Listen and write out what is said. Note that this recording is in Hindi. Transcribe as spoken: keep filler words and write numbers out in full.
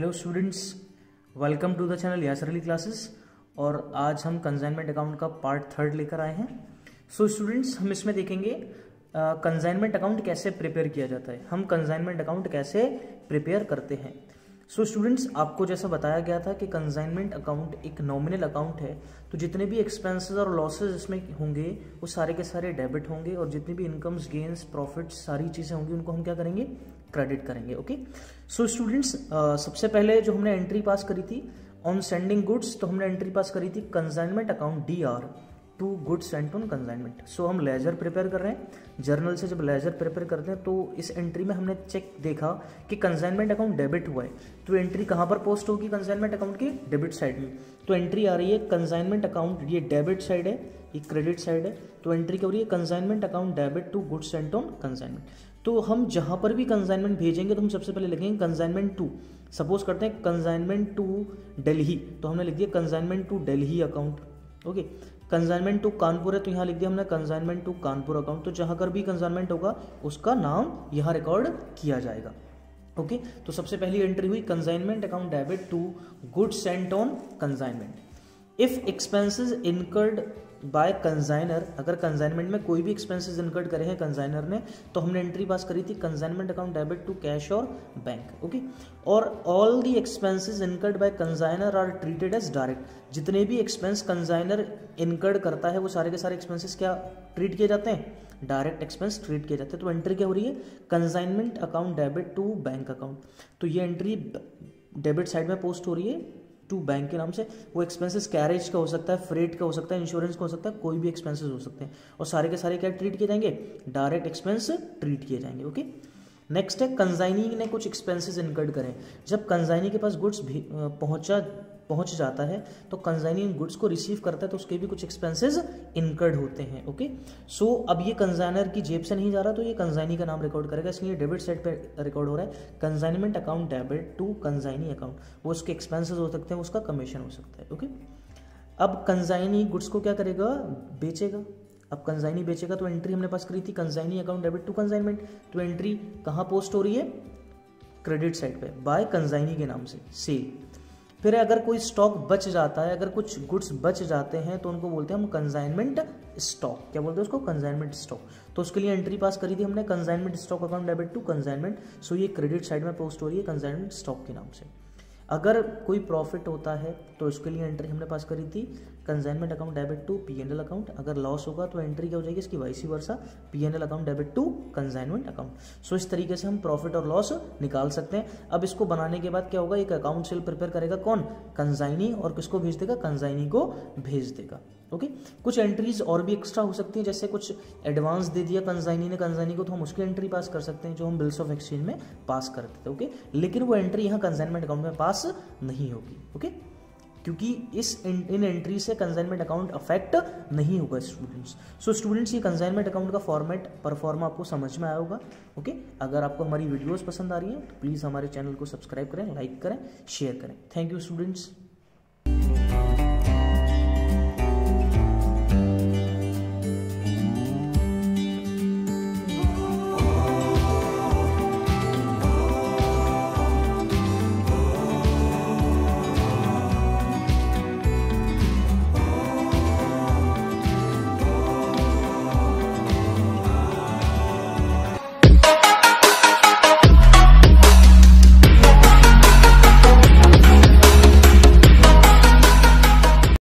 Hello students, welcome to the channel Yasir Ali classes. और आज हम कंसाइनमेंट अकाउंट का पार्ट थर्ड लेकर आए हैं। सो so, स्टूडेंट्स, हम इसमें देखेंगे कंसाइनमेंट अकाउंट कैसे प्रिपेयर किया जाता है, हम कंसाइनमेंट अकाउंट कैसे प्रिपेयर करते हैं। सो so, स्टूडेंट्स, आपको जैसा बताया गया था कि कंसाइनमेंट अकाउंट एक नॉमिनल अकाउंट है, तो जितने भी एक्सपेंसेस और लॉसेज इसमें होंगे वो सारे के सारे डेबिट होंगे, और जितनी भी इनकम्स, गेन्स, प्रॉफिट्स, सारी चीज़ें होंगी उनको हम क्या करेंगे, क्रेडिट करेंगे। ओके, सो स्टूडेंट्स, सबसे पहले जो हमने एंट्री पास करी थी ऑन सेंडिंग गुड्स, तो हमने एंट्री पास करी थी consignment account D R to goods sent on consignment. So हम लेजर प्रिपेयर कर रहे हैं, जर्नल से जब लेजर प्रिपेयर करते हैं तो इस एंट्री में हमने चेक देखा कि कंसाइनमेंट अकाउंट डेबिट हुआ है, तो एंट्री कहाँ पर पोस्ट होगी, कंसाइनमेंट अकाउंट की डेबिट साइड में। तो एंट्री आ रही है कंसाइनमेंट अकाउंट, ये डेबिट साइड है, ये क्रेडिट साइड है, तो एंट्री क्या हो रही है, consignment account debit to goods sent on consignment. तो हम जहां पर भी कंसाइनमेंट भेजेंगे तो हम सबसे पहले लिखेंगे कंसाइनमेंट टू, सपोज करते हैं कंसाइनमेंट टू दिल्ली, तो हमने लिख दिया consignment to Delhi account. Okay, consignment to Kanpur है तो यहाँ लिख दिया हमने कंसाइनमेंट टू कानपुर अकाउंट। तो जहां कर भी कंसाइनमेंट होगा उसका नाम यहाँ रिकॉर्ड किया जाएगा। Okay okay? तो सबसे पहली एंट्री हुई consignment account debit to goods sent on consignment. If expenses incurred by consignor, अगर कंसाइनमेंट में कोई भी एक्सपेंसेस इनकर्ड करे हैं कंसाइनर ने, तो हमने एंट्री पास करी थी consignment account debit to cash और बैंक। ओके, और all the expenses incurred by consignor are treated as direct. जितने भी एक्सपेंस कंसाइनर इनकर्ड करता है वो सारे के सारे एक्सपेंसेस क्या ट्रीट किए जाते हैं, डायरेक्ट एक्सपेंस ट्रीट किए जाते हैं। तो एंट्री क्या हो रही है, consignment account debit to bank account. तो ये एंट्री डेबिट साइड में पोस्ट हो रही है टू बैंक के नाम से। वो एक्सपेंसेस कैरेज का हो सकता है, फ्रेट का हो सकता है, इंश्योरेंस का हो सकता है, कोई भी एक्सपेंसेस हो सकते हैं, और सारे के सारे क्या ट्रीट किए जाएंगे, डायरेक्ट एक्सपेंस ट्रीट किए जाएंगे। ओके, नेक्स्ट है कंसाइनी ने कुछ एक्सपेंसेस इनकर्ड करें। जब कंसाइनी के पास गुड्स पहुंचा पहुंच जाता है तो कंसाइनी गुड्स को रिसीव करता है, तो उसके भी कुछ एक्सपेंसेस इनकर्ड होते हैं। ओके, सो अब ये कंसाइनर की जेब से नहीं जा रहा, तो ये कंसाइनी का नाम रिकॉर्ड करेगा, इसलिए डेबिट साइड पे रिकॉर्ड हो रहा है consignment account debit to consignee account. वो उसके एक्सपेंसेस हो सकते हैं, उसका कमीशन हो सकता है। ओके, अब कंसाइनी गुड्स को क्या करेगा, बेचेगा। अब कंसाइनी बेचेगा तो एंट्री हमने पास करी थी consignee account debit to consignment. तो एंट्री कहाँ पोस्ट हो रही है, क्रेडिट साइड पे बाय कंसाइनी के नाम से सेल। फिर अगर कोई स्टॉक बच जाता है, अगर कुछ गुड्स बच जाते हैं तो उनको बोलते हैं हम कंसाइनमेंट स्टॉक। क्या बोलते हैं उसको, कंसाइनमेंट स्टॉक। तो उसके लिए एंट्री पास करी थी हमने consignment stock account debit to consignment. So ये क्रेडिट साइड में पोस्ट हो रही है कंसाइनमेंट स्टॉक के नाम से। अगर कोई प्रॉफिट होता है तो उसके लिए एंट्री हमने पास करी थी consignment account debit to PNL account. अगर लॉस होगा तो एंट्री क्या हो जाएगी इसकी, vice versa, PNL account debit to consignment account. So इस तरीके से हम प्रॉफिट और लॉस निकाल सकते हैं। अब इसको बनाने के बाद क्या होगा, एक अकाउंट सेल प्रिपेयर करेगा कौन, कंसाइनी, और किसको भेज देगा, कंसाइनी को भेज देगा। Okay okay? कुछ एंट्रीज और भी एक्स्ट्रा हो सकती हैं, जैसे कुछ एडवांस दे दिया कंसाइनी ने कंसाइनी को, तो हम उसकी एंट्री पास कर सकते हैं जो हम बिल्स ऑफ एक्सचेंज में पास करते थे। Okay okay? लेकिन वो एंट्री यहाँ कंसाइनमेंट अकाउंट में पास नहीं होगी। Okay okay? क्योंकि इस इन एंट्री से कंसाइनमेंट अकाउंट अफेक्ट नहीं होगा स्टूडेंट्स। सो स्टूडेंट्स, ये कंसाइनमेंट अकाउंट का फॉर्मेट परफॉर्मा आपको समझ में आया होगा। Okay okay? अगर आपको हमारी वीडियोस पसंद आ रही है तो प्लीज़ हमारे चैनल को सब्सक्राइब करें, लाइक करें, शेयर करें। Thank you students.